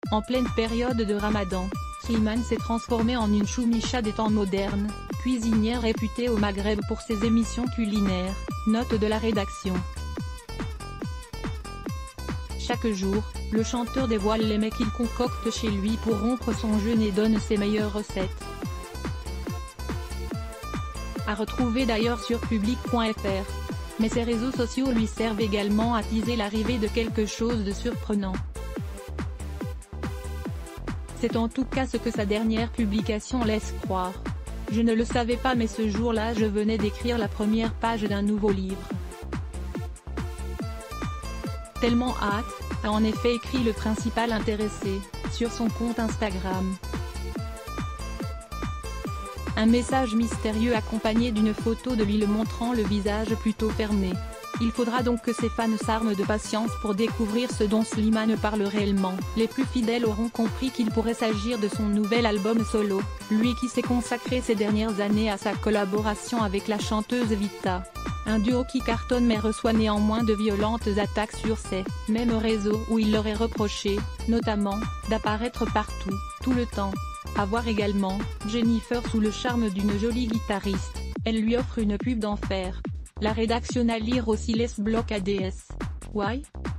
En pleine période de Ramadan, Slimane s'est transformée en une choumicha des temps modernes, cuisinière réputée au Maghreb pour ses émissions culinaires, note de la rédaction. Chaque jour, le chanteur dévoile les mets qu'il concocte chez lui pour rompre son jeûne et donne ses meilleures recettes. À retrouver d'ailleurs sur public.fr. Mais ses réseaux sociaux lui servent également à teaser l'arrivée de quelque chose de surprenant. C'est en tout cas ce que sa dernière publication laisse croire. Je ne le savais pas, mais ce jour-là je venais d'écrire la première page d'un nouveau livre. Tellement hâte, a en effet écrit le principal intéressé, sur son compte Instagram. Un message mystérieux accompagné d'une photo de lui le montrant le visage plutôt fermé. Il faudra donc que ses fans s'arment de patience pour découvrir ce dont Slimane parle réellement. Les plus fidèles auront compris qu'il pourrait s'agir de son nouvel album solo, lui qui s'est consacré ces dernières années à sa collaboration avec la chanteuse Vita. Un duo qui cartonne mais reçoit néanmoins de violentes attaques sur ces mêmes réseaux où il leur est reproché, notamment, d'apparaître partout, tout le temps. À voir également, Jennifer sous le charme d'une jolie guitariste, elle lui offre une pub d'enfer. La rédaction à lire aussi les blocs ADS. Why?